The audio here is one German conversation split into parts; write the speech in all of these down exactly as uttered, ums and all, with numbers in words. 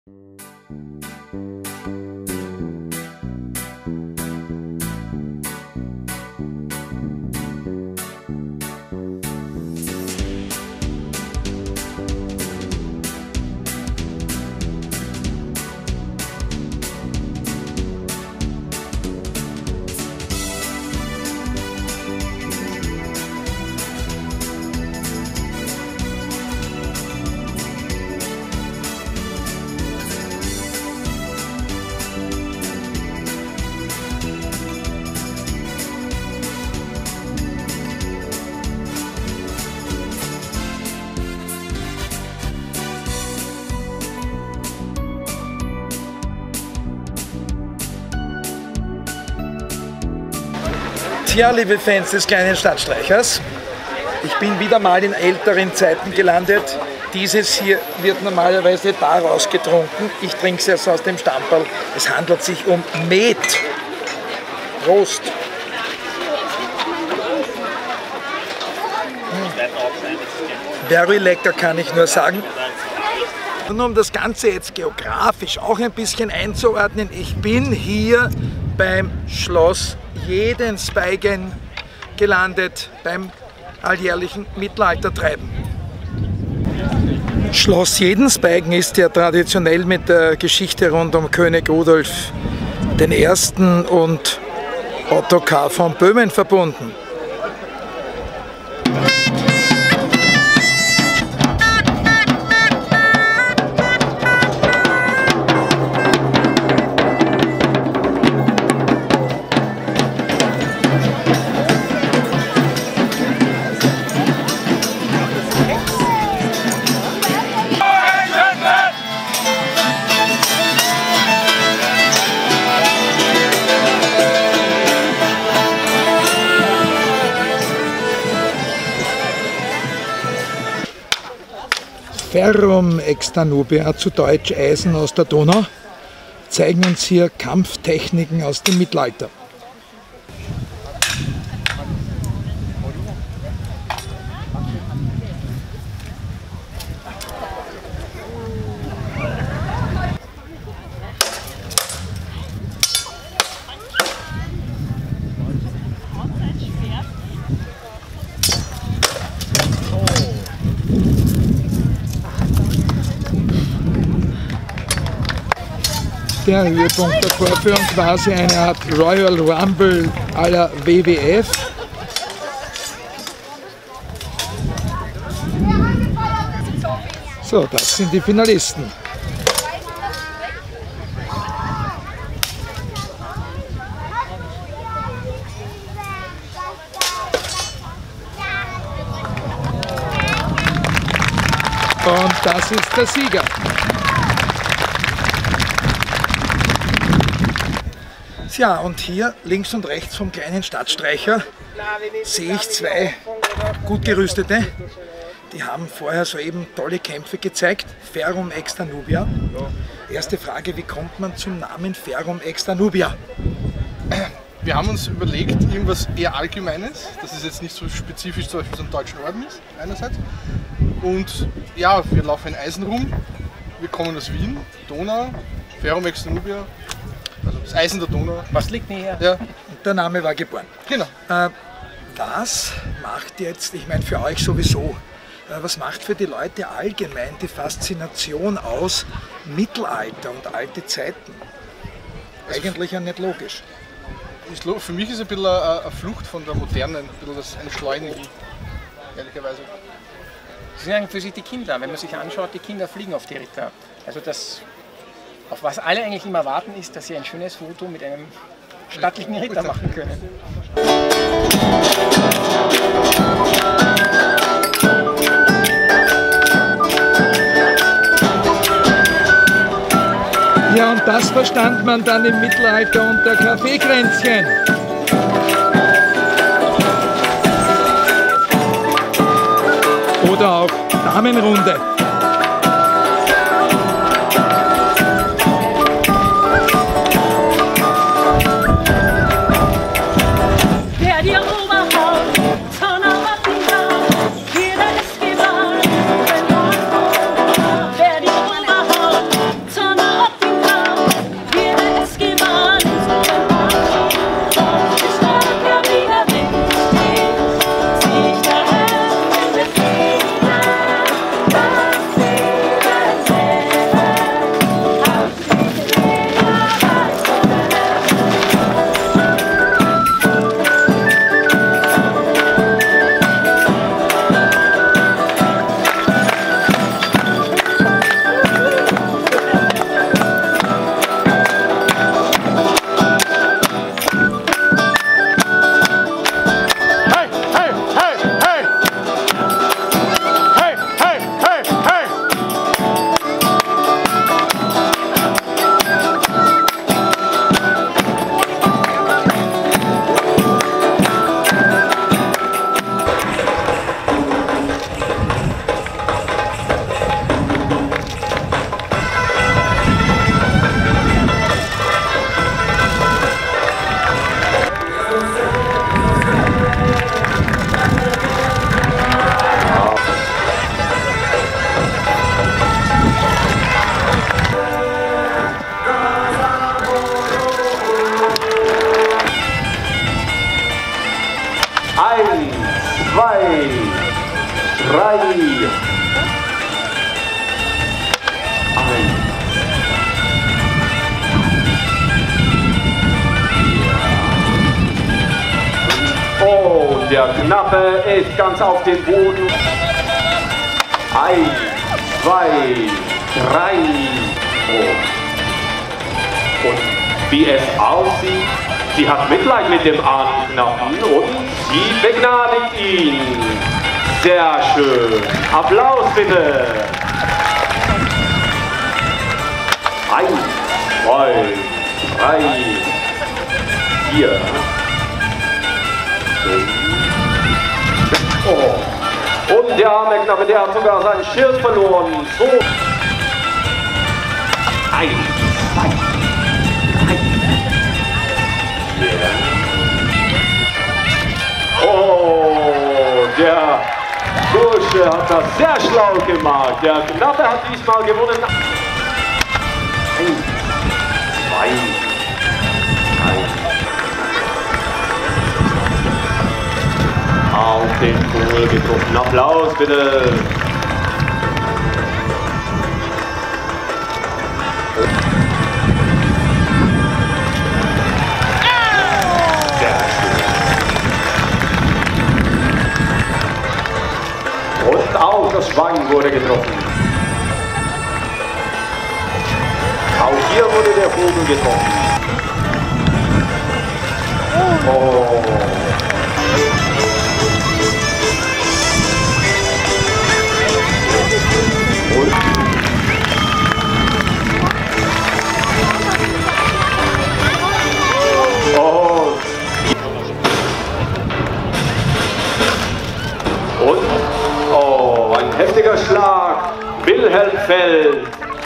Tja, liebe Fans des kleinen Stadtstreichers, ich bin wieder mal in älteren Zeiten gelandet. Dieses hier wird normalerweise daraus getrunken. Ich trinke es jetzt aus dem Stamperl. Es handelt sich um Met. Prost! Very lecker, kann ich nur sagen. Und um das Ganze jetzt geografisch auch ein bisschen einzuordnen, ich bin hier beim Schloss Jedensbeigen gelandet, beim alljährlichen Mittelaltertreiben. Schloss Jedensbeigen ist ja traditionell mit der Geschichte rund um König Rudolf den Ersten und Ottokar von Böhmen verbunden. Ferrum extanubia, zu Deutsch Eisen aus der Donau, zeigen uns hier Kampftechniken aus dem Mittelalter. Der Höhepunkt der Vorführung, quasi eine Art Royal Rumble à la W W F. So, das sind die Finalisten. Und das ist der Sieger. Ja, und hier links und rechts vom kleinen Stadtstreicher sehe ich zwei gut gerüstete. Die haben vorher soeben tolle Kämpfe gezeigt. Ferrum extanubia. Erste Frage, wie kommt man zum Namen Ferrum extanubia? Wir haben uns überlegt, irgendwas eher Allgemeines, dass es jetzt nicht so spezifisch zum Beispiel zum Deutschen Orden ist, einerseits. Und ja, wir laufen in Eisen rum, wir kommen aus Wien, Donau, Ferrum extanubia. Also das Eisen der Donau. Was liegt näher? Ja. Und der Name war geboren. Genau. Äh, was macht jetzt, ich meine für euch sowieso, äh, was macht für die Leute allgemein die Faszination aus Mittelalter und alte Zeiten? Eigentlich ja nicht logisch. Ist, für mich ist es ein bisschen eine, eine Flucht von der Moderne, ein bisschen das Entschleunigen, ehrlicherweise. Das sind eigentlich für sich die Kinder. Wenn man sich anschaut, die Kinder fliegen auf die Ritter. Also das, auf was alle eigentlich immer warten, ist, dass sie ein schönes Foto mit einem stattlichen Ritter machen können. Ja, und das verstand man dann im Mittelalter unter Kaffeekränzchen. Oder auch Damenrunde. Turn Und der Knappe ist ganz auf dem Boden. Eins, zwei, drei. Oh. Und wie es aussieht, sie hat Mitleid mit dem armen Knappen und sie begnadigt ihn. Sehr schön. Applaus bitte. Eins, zwei, drei, vier. Oh. Und der arme Knappe, der hat sogar sein Schild verloren. So. Eins, zwei, drei, vier. Oh, der Bursche hat das sehr schlau gemacht. Der Knappe hat diesmal gewonnen. Eins, zwei, drei. Auf den Vogel getroffen. Applaus bitte. Und auch das Schwein wurde getroffen. Auch hier wurde der Vogel getroffen. Oh. Und oh. Und oh, ein heftiger Schlag. Wilhelm fällt.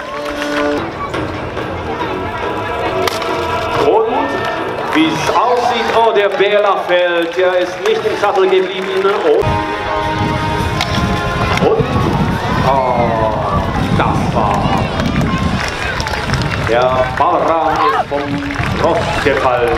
Und wie es aussieht, oh, der Bela fällt. Der ist nicht im Sattel geblieben. Und, und oh, das war. Der Ballrahmen ist vom Ross gefallen.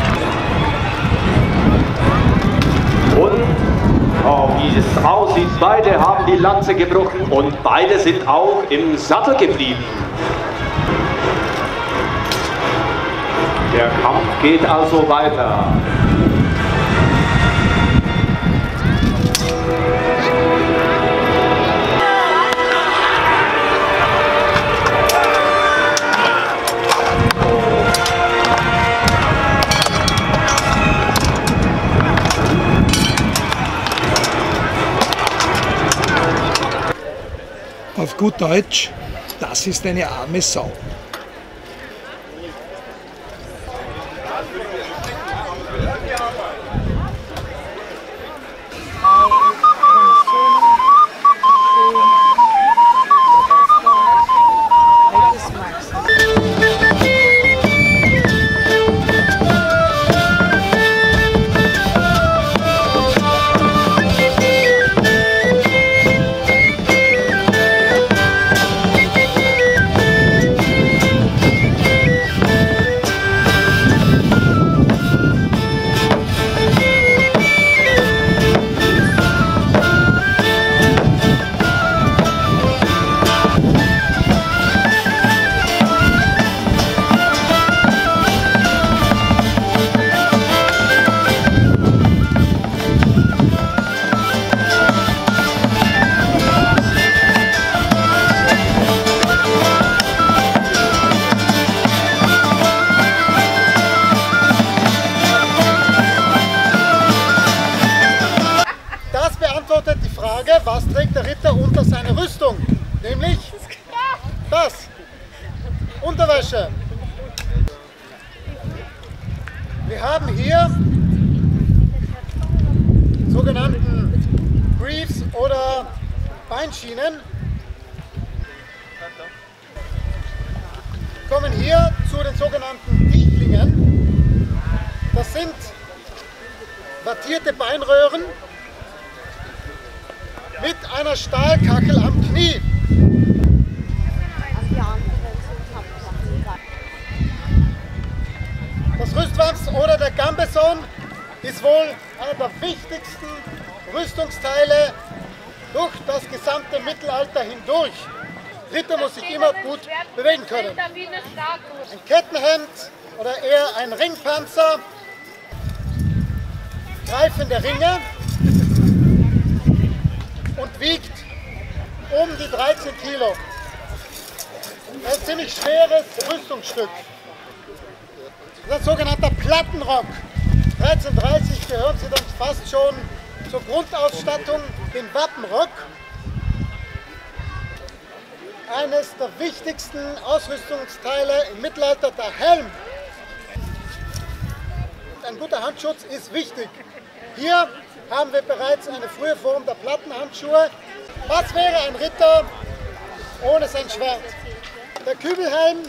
Und oh, wie es aussieht, beide haben die Lanze gebrochen und beide sind auch im Sattel geblieben. Der Kampf geht also weiter. Auf gut Deutsch, das ist eine arme Sau. Was trägt der Ritter unter seine Rüstung? Nämlich das. Unterwäsche. Wir haben hier sogenannten Briefs oder Beinschienen. Wir kommen hier zu den sogenannten Diechlingen. Das sind wattierte Beinröhren mit einer Stahlkachel am Knie. Das Rüstwams oder der Gambeson ist wohl einer der wichtigsten Rüstungsteile durch das gesamte Mittelalter hindurch. Ritter muss sich immer gut bewegen können. Ein Kettenhemd oder eher ein Ringpanzer, greifende Ringe. und wiegt um die dreizehn Kilo. Das ist ein ziemlich schweres Rüstungsstück. Das ist ein sogenannter Plattenrock. dreizehnhundertdreißig gehört sie dann fast schon zur Grundausstattung, den Wappenrock. Eines der wichtigsten Ausrüstungsteile im Mittelalter, der Helm. Ein guter Handschutz ist wichtig. Hier haben wir bereits eine frühe Form der Plattenhandschuhe. Was wäre ein Ritter ohne sein Schwert? Der Kübelhelm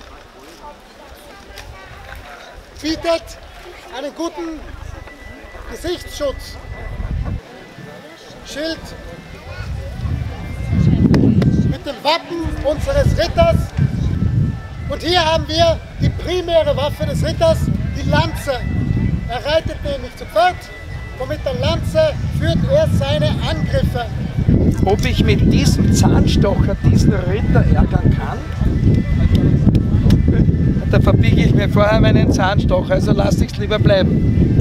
bietet einen guten Gesichtsschutz. Schild mit dem Wappen unseres Ritters. Und hier haben wir die primäre Waffe des Ritters, die Lanze. Er reitet nämlich zu Pferd und mit der Lanze führt er seine Angriffe. Ob ich mit diesem Zahnstocher diesen Ritter ärgern kann? Da verbiege ich mir vorher meinen Zahnstocher, also lasse ich es lieber bleiben.